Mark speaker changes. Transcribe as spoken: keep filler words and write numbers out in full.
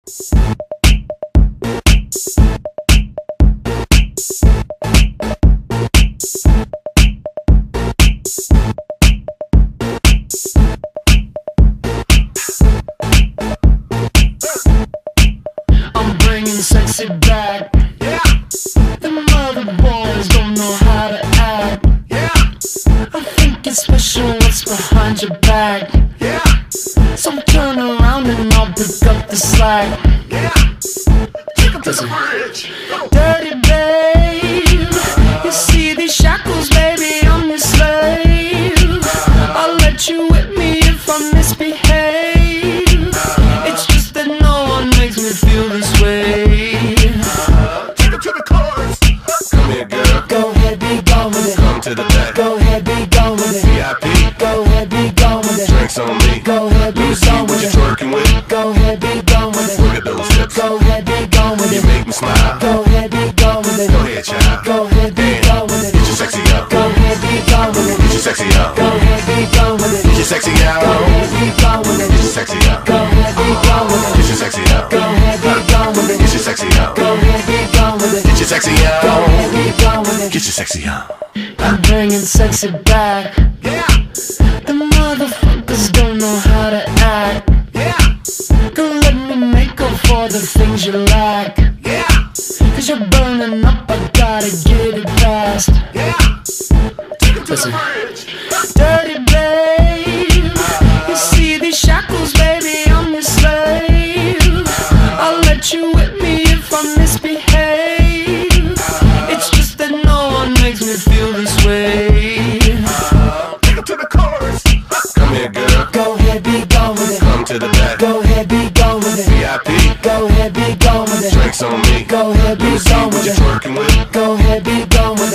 Speaker 1: I'm bringing sexy back.
Speaker 2: Yeah,
Speaker 1: The mother boys don't know how to act.
Speaker 2: yeah,
Speaker 1: I think it's special what's behind your back.
Speaker 2: yeah,
Speaker 1: So turn around and I'll pick up the slack.
Speaker 2: yeah. Take him to the bridge. Go.
Speaker 1: Dirty babe, you see these shackles, baby, I'm your slave. I'll let you whip me if I misbehave. It's just that no one makes me feel this way.
Speaker 2: Take him to the chorus. Come here, girl.
Speaker 1: Go ahead, be gone with it.
Speaker 2: Come to the back.
Speaker 1: Go ahead, be gone with it.
Speaker 2: V I P.
Speaker 1: Go ahead, be gone with it.
Speaker 2: Drinks on me.
Speaker 1: Go ahead,
Speaker 2: Let
Speaker 1: be
Speaker 2: me see
Speaker 1: gone
Speaker 2: what
Speaker 1: with
Speaker 2: you're
Speaker 1: it.
Speaker 2: twerking with.
Speaker 1: Go ahead, be gone with it.
Speaker 2: Look at those hips.
Speaker 1: Go ahead, be gone with
Speaker 2: You
Speaker 1: it.
Speaker 2: make me smile.
Speaker 1: Go ahead, be gone with it.
Speaker 2: Go ahead, child.
Speaker 1: Go ahead, be gone with it.
Speaker 2: Get your sexy up.
Speaker 1: Go ahead, be gone with
Speaker 2: Get
Speaker 1: it.
Speaker 2: your sexy up.
Speaker 1: Go ahead, be gone with it.
Speaker 2: Get your sexy out.
Speaker 1: Go ahead, be gone with
Speaker 2: Get your
Speaker 1: it.
Speaker 2: sexy up.
Speaker 1: Go ahead, be gone with it.
Speaker 2: Get your sexy up.
Speaker 1: Go ahead, be gone with
Speaker 2: Get
Speaker 1: it.
Speaker 2: your sexy up.
Speaker 1: Go ahead, be gone with it.
Speaker 2: Get your sexy up.
Speaker 1: Go ahead, be gone with it.
Speaker 2: Get your sexy up.
Speaker 1: I'm bringing sexy back.
Speaker 2: Yeah,
Speaker 1: The motherfuckers don't know how to act.
Speaker 2: yeah,
Speaker 1: Girl, let me make up for the things you lack.
Speaker 2: yeah,
Speaker 1: Cause you're burning up, I gotta get it fast.
Speaker 2: yeah. Take him to
Speaker 1: Listen.
Speaker 2: the bridge.
Speaker 1: Dirty babe, you see these shackles, baby, I'm your slave. I'll let you whip me if I misbehave. It's just that no one makes me feel this way.
Speaker 2: Take him to the chorus. Come here, girl.
Speaker 1: Go ahead, be gone with it.
Speaker 2: Come to the back.
Speaker 1: Go ahead, be gone with it.
Speaker 2: V I P.
Speaker 1: Go ahead, be gone with it.
Speaker 2: Drinks on me.
Speaker 1: Go ahead,
Speaker 2: Let me
Speaker 1: be
Speaker 2: see
Speaker 1: gone
Speaker 2: what
Speaker 1: with
Speaker 2: you're
Speaker 1: it.
Speaker 2: twerking with.
Speaker 1: Go ahead, be gone with